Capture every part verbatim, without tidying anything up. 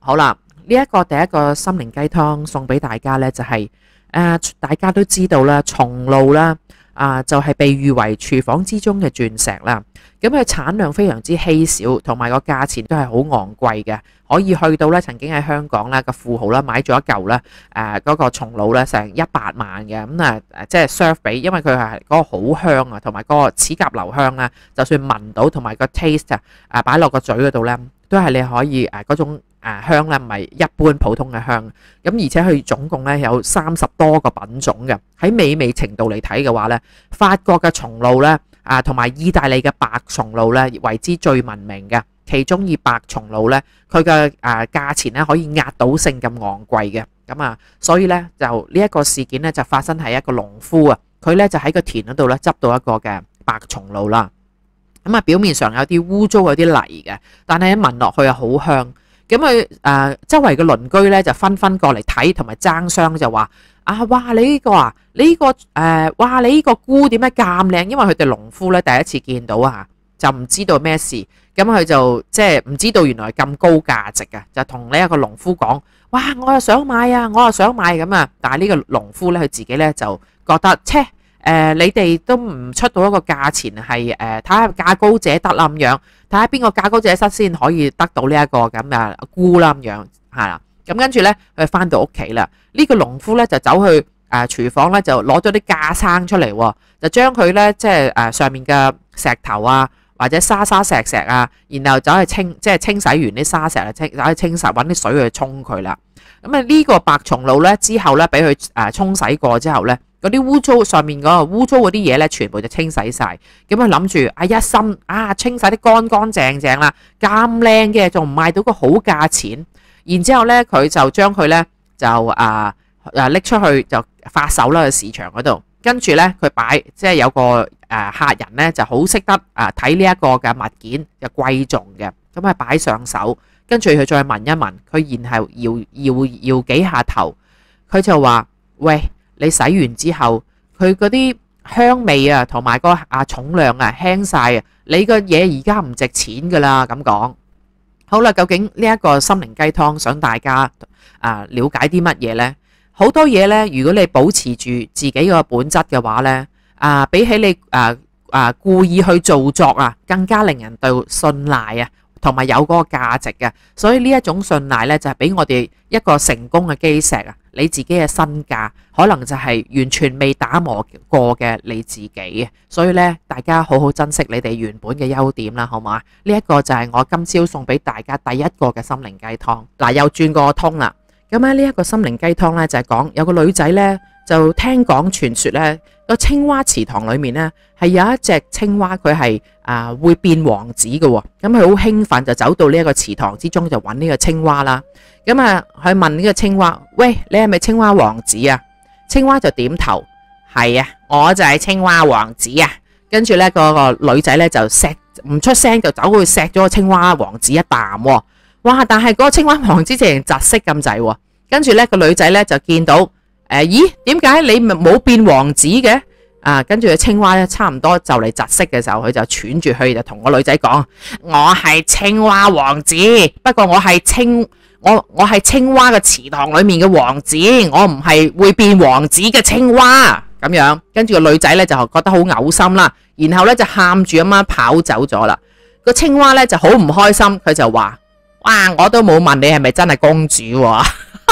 好啦，呢一個第一個心靈雞湯送俾大家呢，就係誒，大家都知道啦，松露啦啊，就係被譽為廚房之中嘅鑽石啦。咁佢產量非常之稀少，同埋個價錢都係好昂貴嘅，可以去到咧曾經喺香港咧個富豪啦買咗一嚿咧誒嗰個松露咧成一百萬嘅，咁啊即係 serve 俾，因為佢係嗰個好香啊，同埋嗰個齒頰留香啦，就算聞到同埋個 taste 啊擺落個嘴嗰度咧，都係你可以誒嗰種誒香咧，唔係一般普通嘅香。咁而且佢總共咧有三十多個品種嘅，喺美味程度嚟睇嘅話咧，法國嘅松露咧。啊，同埋意大利嘅白松露咧，為之最聞名嘅。其中以白松露咧，佢嘅誒價錢咧可以壓倒性咁昂貴嘅。咁啊，所以咧就呢一個事件咧就發生喺一個農夫啊，佢咧就喺個田嗰度咧執到一個嘅白松露啦。咁啊，表面上有啲污糟有啲泥嘅，但係一聞落去啊好香。咁佢誒周圍嘅鄰居咧就紛紛過嚟睇，同埋爭相就話。啊！哇！你呢個啊，你呢個誒，哇！你呢個菇點解咁靚？因為佢哋農夫咧第一次見到啊，就唔知道咩事，咁佢就即係唔知道原來咁高價值啊，就同呢一個農夫講：哇！我又想買啊，我又想買咁啊！但係呢個農夫咧，佢自己咧就覺得，切誒，你哋都唔出到一個價錢係誒，睇下價高者得啦咁樣，睇下邊個價高者失先可以得到呢一個咁嘅菇啦咁樣，係啦。咁跟住咧，佢翻到屋企啦。呢個農夫咧就走去誒廚房咧，就攞咗啲架生出嚟，就將佢咧即係誒上面嘅石頭啊，或者沙沙石石啊，然後走去清，即係清洗完啲沙石啊，清走去清洗，揾啲水去沖佢啦。咁啊呢個白松露咧之後咧，俾佢誒沖洗過之後咧，嗰啲污糟上面嗰個污糟嗰啲嘢咧，全部就清洗晒。咁佢諗住啊一心啊清洗啲乾乾淨淨啦，咁靚嘅仲唔賣到個好價錢？然之後咧，佢就將佢咧就啊啊拎出去就發售啦，去市場嗰度。跟住咧，佢擺即係有個誒客人咧就好識得啊睇呢一個嘅物件就貴重嘅，咁啊擺上手。跟住佢再聞一聞，佢然後搖搖搖幾下頭，佢就話：喂，你洗完之後，佢嗰啲香味啊同埋個啊重量啊輕晒啊，你個嘢而家唔值錢噶啦咁講。好啦，究竟呢一個心靈雞湯想大家啊了解啲乜嘢呢？好多嘢呢，如果你保持住自己個本質嘅話呢，啊，比起你啊啊故意去做作啊，更加令人對信賴啊，同埋有嗰個價值嘅。所以呢一種信賴呢，就係俾我哋一個成功嘅基石啊！你自己嘅身價可能就係完全未打磨過嘅你自己，所以咧大家好好珍惜你哋原本嘅優點啦，好嘛？呢一個就係我今朝送俾大家第一個嘅心靈雞湯。嗱，又轉個通啦。咁咧呢一個心靈雞湯咧就係講有個女仔咧就聽講傳說咧個青蛙池塘裏面咧係有一隻青蛙，佢係啊會變王子嘅喎。咁佢好興奮就走到呢一個池塘之中就揾呢個青蛙啦。咁啊，去問呢個青蛙：喂，你係咪青蛙王子啊？青蛙就點頭，係啊，我就係青蛙王子啊。跟住咧，個個女仔咧就錫唔出聲，就走去錫咗個青蛙王子一啖喎。哇！但係嗰個青蛙王子直情窒息咁滯喎。跟住咧，個女仔咧就見到誒、呃，咦？點解你冇變王子嘅？啊！跟住個青蛙咧，差唔多就嚟窒息嘅時候，佢就喘住氣就同個女仔講：我係青蛙王子，不過我係青。我我係青蛙嘅池塘裏面嘅王子，我唔係會變王子嘅青蛙咁樣。跟住個女仔咧就覺得好嘔心啦，然後咧就喊住咁樣跑走咗啦。個青蛙咧就好唔開心，佢就話：哇！我都冇問你係咪真係公主喎，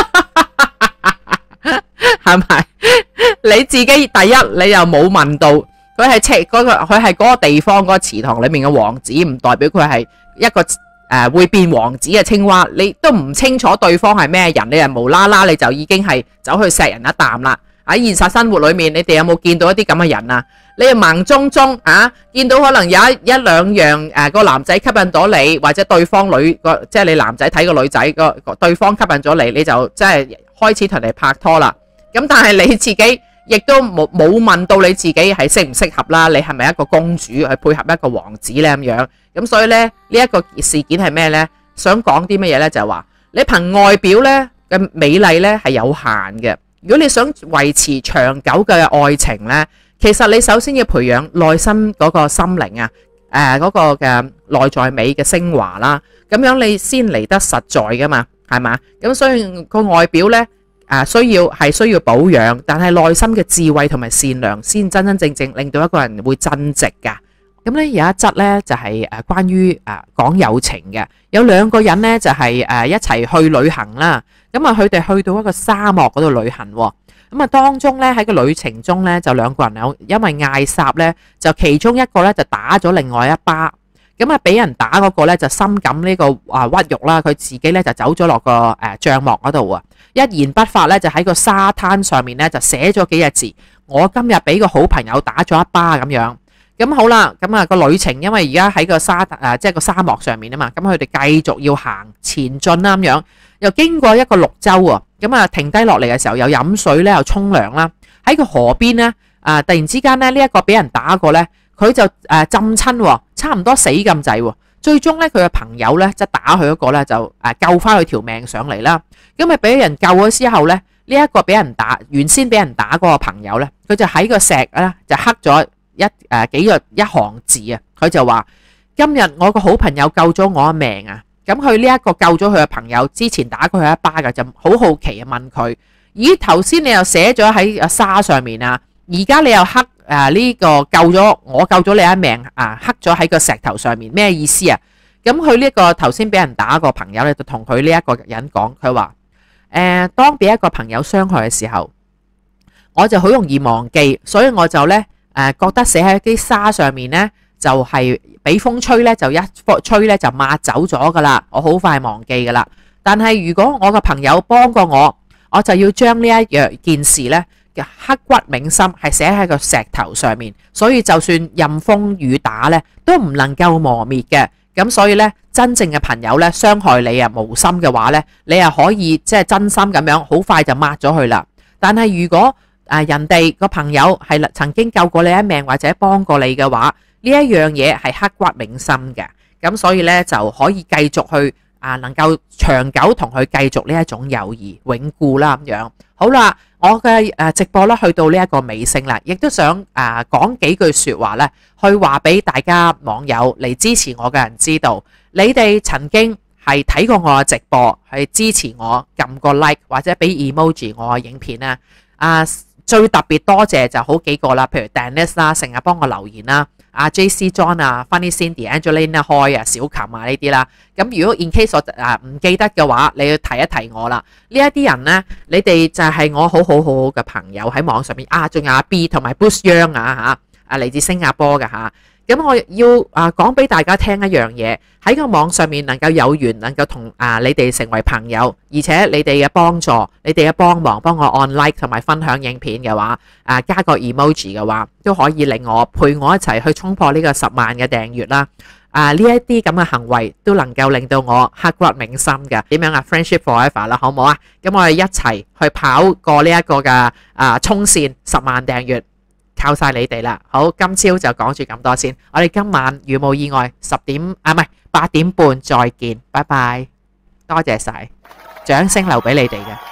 係咪？你自己第一你又冇問到，佢係赤嗰個，佢係嗰個地方嗰個池塘裏面嘅王子，唔代表佢係一個。誒、呃、會變王子嘅青蛙，你都唔清楚對方係咩人，你又無啦啦你就已經係走去錫人一啖啦。喺現實生活裏面，你哋有冇見到一啲咁嘅人啊？你又盲中中啊，見到可能有一一兩樣誒、呃、個男仔吸引到你，或者對方女個即係你男仔睇個女仔個對方吸引咗你，你就即係開始同你拍拖啦。咁但係你自己亦都冇冇問到你自己係適唔適合啦？你係咪一個公主去配合一個王子呢？咁樣？咁所以咧呢一個事件係咩呢？想講啲乜嘢呢？就係話你憑外表呢嘅美麗呢係有限嘅。如果你想維持長久嘅愛情呢，其實你首先要培養內心嗰個心靈啊，誒嗰個嘅內在美嘅升華啦。咁樣你先嚟得實在噶嘛，係嘛？咁所以個外表呢，啊需要係需要保養，但係內心嘅智慧同埋善良先真真正正令到一個人會增值噶。咁咧有一則咧就係誒關於誒講友情嘅，有兩個人咧就係誒一齊去旅行啦。咁啊佢哋去到一個沙漠嗰度旅行喎。咁啊當中咧喺個旅程中咧就兩個人有因為嗌霎咧，就其中一個咧就打咗另外一巴。咁啊俾人打嗰個咧就深感呢個啊屈辱啦，佢自己咧就走咗落個誒帳幕嗰度啊，一言不發咧就喺個沙灘上面咧就寫咗幾隻字：我今日俾個好朋友打咗一巴咁樣。咁好啦，咁啊個旅程因為而家喺個沙誒即係個沙漠上面啊嘛，咁佢哋繼續要行前進啦咁樣，又經過一個綠洲喎，咁啊停低落嚟嘅時候又飲水咧，又沖涼啦，喺個河邊咧啊突然之間咧呢一個俾人打過咧，佢就誒浸親喎，差唔多死咁滯喎，最終咧佢嘅朋友咧即係打佢嗰個咧就誒救翻佢條命上嚟啦，咁啊俾人救咗之後咧，呢一個俾人打原先俾人打嗰個朋友咧，佢就喺個石咧就刻咗一誒幾個一行字啊，佢就話：今日我個好朋友救咗我一命啊！咁佢呢一個救咗佢嘅朋友，之前打過佢一巴嘅，就好好奇啊問佢：咦，頭先你又寫咗喺沙上面啊，而家你又刻誒呢個救咗我救咗你一命啊，刻咗喺個石頭上面，咩意思啊？咁佢呢個頭先俾人打個朋友咧，就同佢呢一個人講，佢話：誒，當俾一個朋友傷害嘅時候，我就好容易忘記，所以我就咧。誒覺得寫喺啲沙上面呢，就係俾風吹呢，就一吹呢，就抹走咗噶啦，我好快忘記噶啦。但係如果我個朋友幫過我，我就要將呢一樣件事呢嘅刻骨銘心，係寫喺個石頭上面，所以就算任風雨打呢，都唔能夠磨滅嘅。咁所以呢，真正嘅朋友呢，傷害你啊無心嘅話呢，你又可以即係真心咁樣，好快就抹咗佢啦。但係如果啊！人哋個朋友係曾經救過你一命或者幫過你嘅話，呢一樣嘢係刻骨銘心嘅，咁所以呢，就可以繼續去啊，能夠長久同佢繼續呢一種友誼永固啦咁樣。好啦，我嘅誒直播咧去到呢一個尾聲啦，亦都想啊講幾句説話呢，去話俾大家網友嚟支持我嘅人知道，你哋曾經係睇過我嘅直播，係支持我撳個 like 或者俾 emoji 我嘅影片咧啊！最特別多謝就好幾個啦，譬如 Dennis 啦，成日幫我留言啦，阿 J C John 啊、Funny Cindy、Angelina Hoi 啊、小琴啊呢啲啦。咁如果 in case 我啊唔記得嘅話，你要提一提我啦。呢一啲人呢，你哋就係我好好好好嘅朋友喺網上面啊，仲有阿 B 同埋 Bruce Young 啊嚇，啊嚟自新加坡嘅嚇。咁我要啊講俾大家聽一樣嘢，喺個網上面能夠有緣，能夠同啊你哋成為朋友，而且你哋嘅幫助、你哋嘅幫忙，幫我按 like 同埋分享影片嘅話，啊加個 emoji 嘅話，都可以令我陪我一齊去衝破呢個十萬嘅訂閱啦。啊呢一啲咁嘅行為都能夠令到我刻骨銘心嘅。點樣啊 ？Friendship forever 啦，好唔好啊？咁我哋一齊去跑過呢一個嘅啊衝線十萬訂閱。靠晒你哋啦！好，今朝就講住咁多先。我哋今晚如無意外，十點啊，唔係八點半再見，拜拜。多謝晒，掌聲留俾你哋嘅。